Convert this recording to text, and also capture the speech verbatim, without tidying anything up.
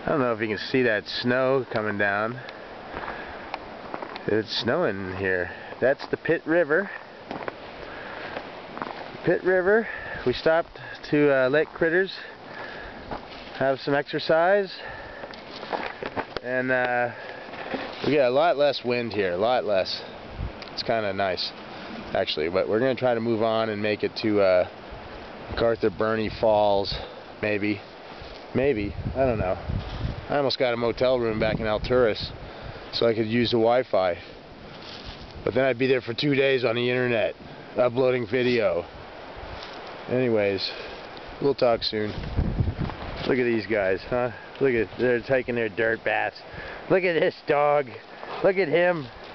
I don't know if you can see that snow coming down. It's snowing here. That's the Pitt River. Pitt River. We stopped to uh, let critters have some exercise, and uh, we get a lot less wind here, a lot less. It's kind of nice, actually, but we're going to try to move on and make it to uh, MacArthur Burney Falls, maybe. Maybe. I don't know. I almost got a motel room back in Alturas so I could use the Wi-Fi. But then I'd be there for two days on the internet, uploading video. Anyways, we'll talk soon. Look at these guys, huh? Look at, they're taking their dirt baths. Look at this dog. Look at him.